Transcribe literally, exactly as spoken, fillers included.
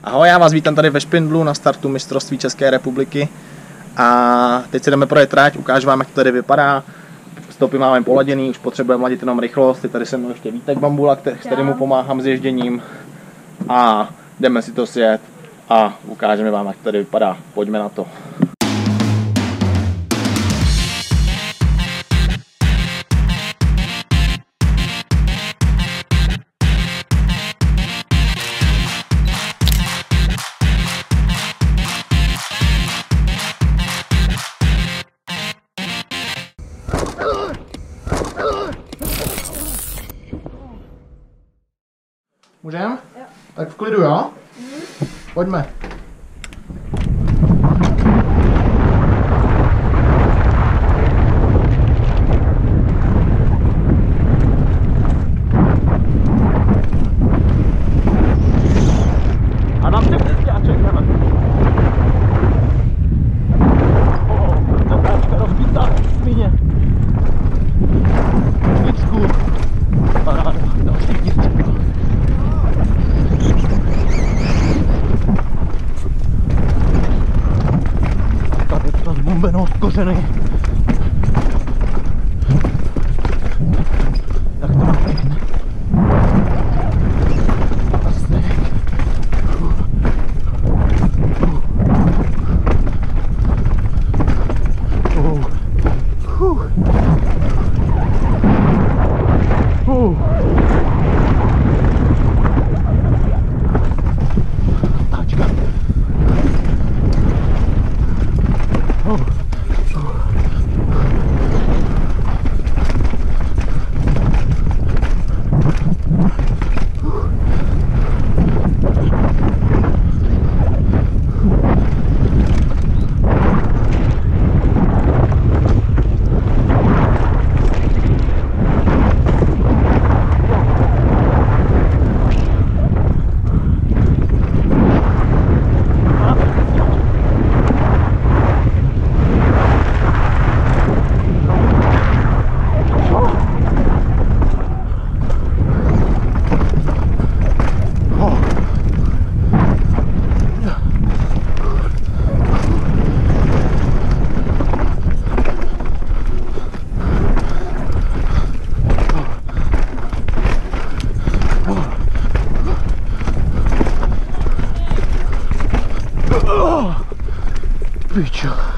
Ahoj, já vás vítám tady ve Špindlu na startu mistrovství České republiky a teď si jdeme projet trať, ukážu vám, jak to tady vypadá. Stopy máme poladěný, už potřebujeme ladit jenom rychlost, je tady se mnou ještě Vítek Bambula, s kterým pomáhám s ježděním a jdeme si to sjet a ukážeme vám, jak to tady vypadá. Pojďme na to. Můžem? Jo. Tak v klidu, jo? Mm. Pojďme. A dám si přestěáček, hele. Oh, to práčka rozbítá, svině. Svičku. Paráda, další dířka. Zbombenou z kořeny. Jak to napěhne. Uh. Uh. Uh. Táčka. Oh. Pičo.